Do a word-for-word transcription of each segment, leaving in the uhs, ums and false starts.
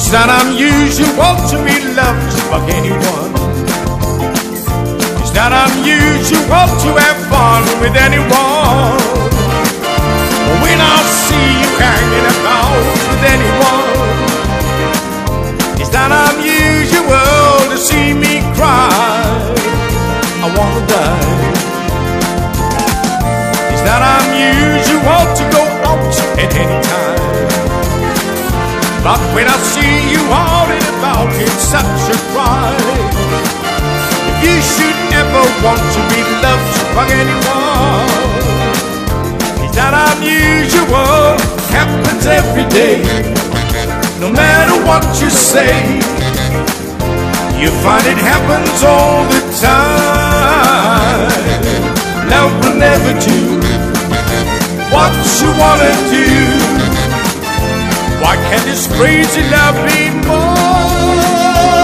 It's not unusual to be loved by anyone. It's not unusual to have fun with anyone. But when I see you hanging about with anyone, it's not unusual to see me cry. I wanna die. It's not unusual to go out at any time, but when I see you out and about, it's such a cry. If you should ever want to be loved by anyone, it's not unusual, happens every day. No matter what you say, you find it happens all the time. Love will never do what you wanna do. Why can't this crazy love be more?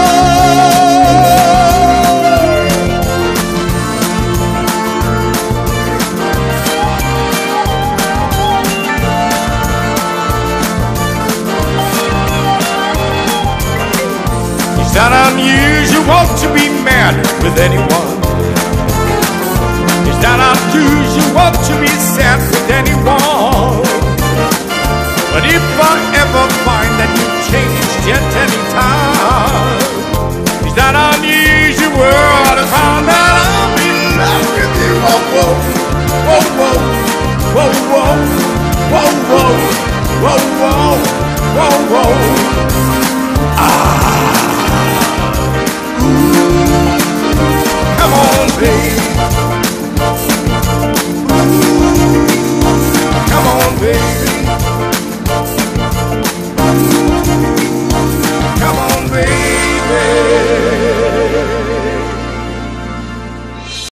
It's not unusual to be mad with anyone. It's not unusual to be sad with anyone. But if I ever find that you've changed at any time, it's not unusual to find that I'm in love with you. Oh, whoa, whoa, whoa, whoa, whoa, whoa, whoa, whoa, whoa, whoa, whoa. Ah.